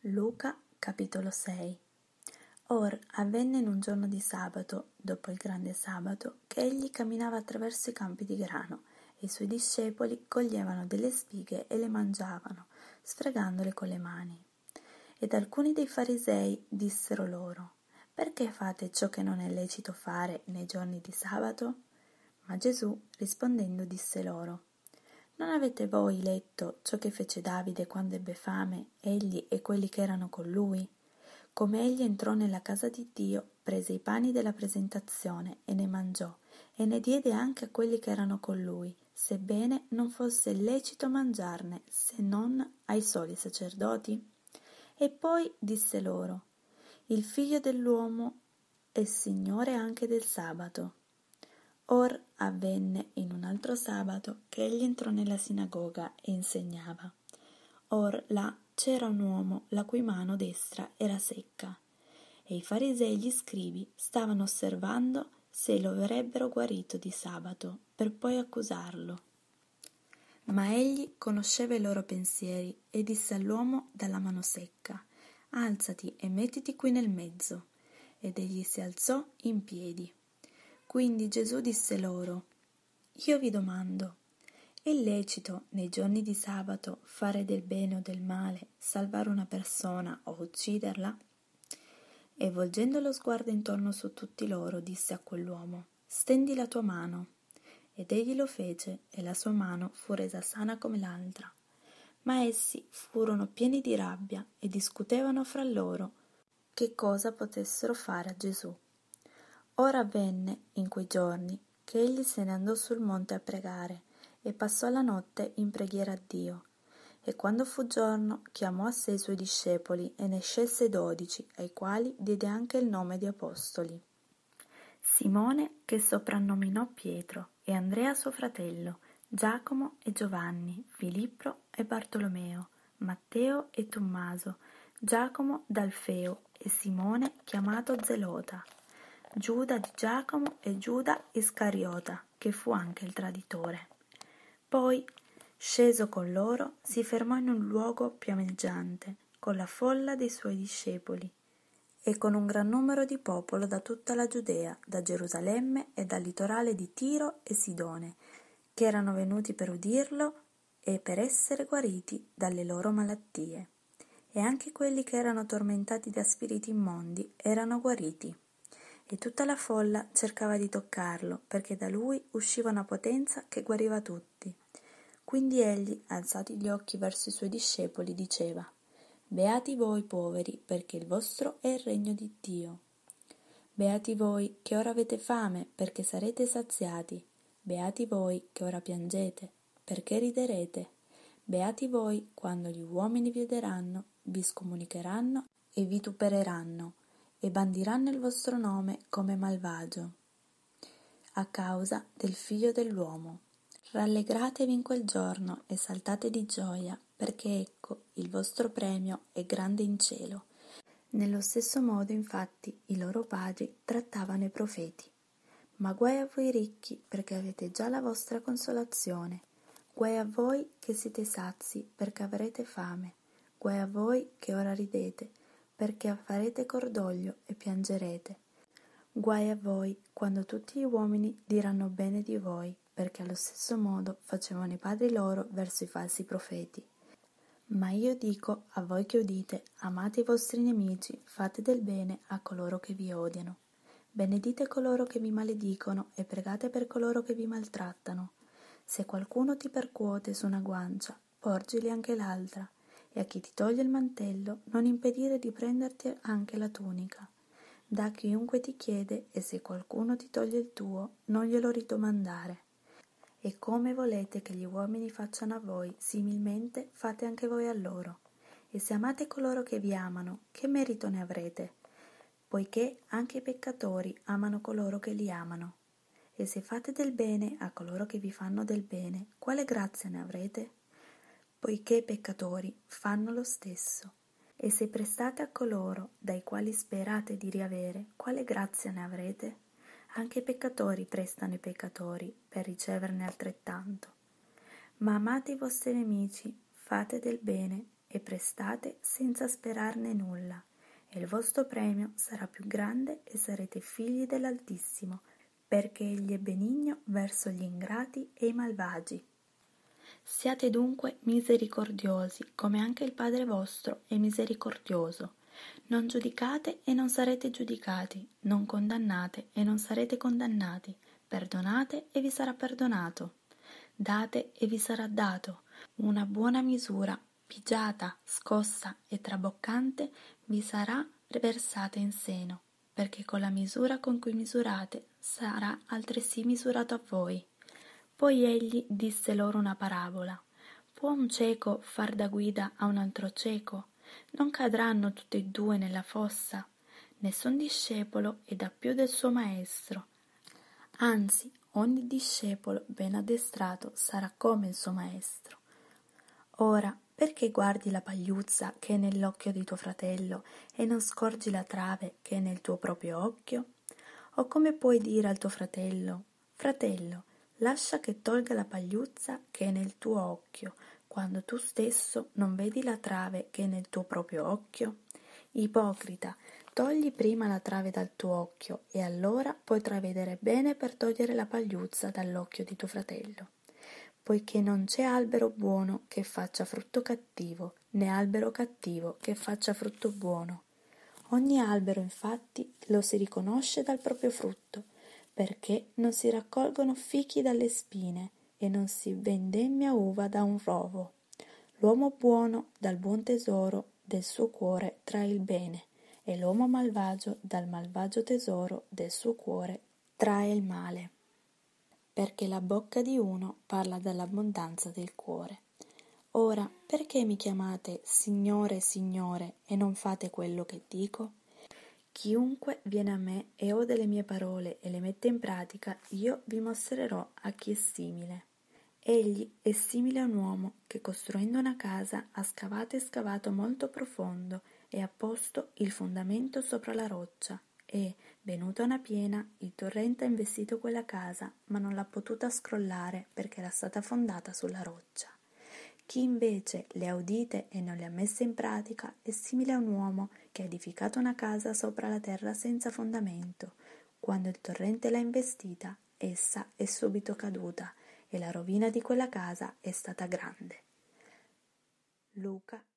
Luca capitolo 6. Or avvenne in un giorno di sabato, dopo il grande sabato, che egli camminava attraverso i campi di grano, e i suoi discepoli coglievano delle spighe e le mangiavano, sfregandole con le mani. Ed alcuni dei farisei dissero loro: perché fate ciò che non è lecito fare nei giorni di sabato? Ma Gesù rispondendo disse loro: non avete voi letto ciò che fece Davide quando ebbe fame, egli e quelli che erano con lui? Come egli entrò nella casa di Dio, prese i pani della presentazione e ne mangiò, e ne diede anche a quelli che erano con lui, sebbene non fosse lecito mangiarne, se non ai soli sacerdoti? E poi disse loro: il figlio dell'uomo è Signore anche del sabato. Or avvenne in un altro sabato che egli entrò nella sinagoga e insegnava. Or là c'era un uomo la cui mano destra era secca, e i farisei e gli scribi stavano osservando se lo avrebbero guarito di sabato, per poi accusarlo. Ma egli conosceva i loro pensieri e disse all'uomo dalla mano secca: alzati e mettiti qui nel mezzo. Ed egli si alzò in piedi. Quindi Gesù disse loro: io vi domando, è lecito nei giorni di sabato fare del bene o del male, salvare una persona o ucciderla? E volgendo lo sguardo intorno su tutti loro, disse a quell'uomo: stendi la tua mano. Ed egli lo fece, e la sua mano fu resa sana come l'altra. Ma essi furono pieni di rabbia e discutevano fra loro che cosa potessero fare a Gesù. Ora avvenne in quei giorni che egli se ne andò sul monte a pregare e passò la notte in preghiera a Dio. E quando fu giorno chiamò a sé i suoi discepoli e ne scelse 12, ai quali diede anche il nome di apostoli: Simone, che soprannominò Pietro, e Andrea suo fratello, Giacomo e Giovanni, Filippo e Bartolomeo, Matteo e Tommaso, Giacomo d'Alfeo e Simone chiamato Zelota, Giuda di Giacomo e Giuda Iscariota, che fu anche il traditore. Poi, sceso con loro, si fermò in un luogo pianeggiante, con la folla dei suoi discepoli, e con un gran numero di popolo da tutta la Giudea, da Gerusalemme e dal litorale di Tiro e Sidone, che erano venuti per udirlo e per essere guariti dalle loro malattie. E anche quelli che erano tormentati da spiriti immondi erano guariti. E tutta la folla cercava di toccarlo, perché da lui usciva una potenza che guariva tutti. Quindi egli, alzati gli occhi verso i suoi discepoli, diceva: beati voi poveri, perché il vostro è il regno di Dio. Beati voi che ora avete fame, perché sarete saziati. Beati voi che ora piangete, perché riderete. Beati voi quando gli uomini vi odieranno, vi scomunicheranno e vi vitupereranno, e bandiranno il vostro nome come malvagio, a causa del Figlio dell'uomo. Rallegratevi in quel giorno e saltate di gioia, perché ecco, il vostro premio è grande in cielo. Nello stesso modo, infatti, i loro padri trattavano i profeti. Ma guai a voi ricchi, perché avete già la vostra consolazione. Guai a voi che siete sazi, perché avrete fame. Guai a voi che ora ridete, perché farete cordoglio e piangerete. Guai a voi quando tutti gli uomini diranno bene di voi, perché allo stesso modo facevano i padri loro verso i falsi profeti. Ma io dico a voi che udite: amate i vostri nemici, fate del bene a coloro che vi odiano. Benedite coloro che vi maledicono e pregate per coloro che vi maltrattano. Se qualcuno ti percuote su una guancia, porgili anche l'altra, e a chi ti toglie il mantello non impedire di prenderti anche la tunica. Da chiunque ti chiede, e se qualcuno ti toglie il tuo, non glielo ridomandare. E come volete che gli uomini facciano a voi, similmente fate anche voi a loro. E se amate coloro che vi amano, che merito ne avrete? Poiché anche i peccatori amano coloro che li amano. E se fate del bene a coloro che vi fanno del bene, quale grazia ne avrete? Poiché i peccatori fanno lo stesso. E se prestate a coloro dai quali sperate di riavere, quale grazia ne avrete? Anche i peccatori prestano ai peccatori per riceverne altrettanto. Ma amate i vostri nemici, fate del bene e prestate senza sperarne nulla, e il vostro premio sarà più grande e sarete figli dell'Altissimo, perché egli è benigno verso gli ingrati e i malvagi. Siate dunque misericordiosi, come anche il Padre vostro è misericordioso. Non giudicate e non sarete giudicati, non condannate e non sarete condannati, perdonate e vi sarà perdonato. Date e vi sarà dato, una buona misura, pigiata, scossa e traboccante vi sarà versata in seno, perché con la misura con cui misurate sarà altresì misurato a voi. Poi egli disse loro una parabola. Può un cieco far da guida a un altro cieco? Non cadranno tutti e due nella fossa? Nessun discepolo è da più del suo maestro. Anzi, ogni discepolo ben addestrato sarà come il suo maestro. Ora, perché guardi la pagliuzza che è nell'occhio di tuo fratello e non scorgi la trave che è nel tuo proprio occhio? O come puoi dire al tuo fratello, fratello, lascia che tolga la pagliuzza che è nel tuo occhio, quando tu stesso non vedi la trave che è nel tuo proprio occhio? Ipocrita, togli prima la trave dal tuo occhio e allora potrai vedere bene per togliere la pagliuzza dall'occhio di tuo fratello. Poiché non c'è albero buono che faccia frutto cattivo, né albero cattivo che faccia frutto buono. Ogni albero, infatti, lo si riconosce dal proprio frutto, perché non si raccolgono fichi dalle spine e non si vendemmia uva da un rovo. L'uomo buono dal buon tesoro del suo cuore trae il bene, e l'uomo malvagio dal malvagio tesoro del suo cuore trae il male. Perché la bocca di uno parla dall'abbondanza del cuore. Ora, perché mi chiamate Signore, Signore, e non fate quello che dico? Chiunque viene a me e ode le mie parole e le mette in pratica, io vi mostrerò a chi è simile. Egli è simile a un uomo che costruendo una casa ha scavato e scavato molto profondo e ha posto il fondamento sopra la roccia e, venuta una piena, il torrente ha investito quella casa, ma non l'ha potuta scrollare perché era stata fondata sulla roccia. Chi invece le ha udite e non le ha messe in pratica è simile a un uomo che ha edificato una casa sopra la terra senza fondamento. Quando il torrente l'ha investita, essa è subito caduta e la rovina di quella casa è stata grande. Luca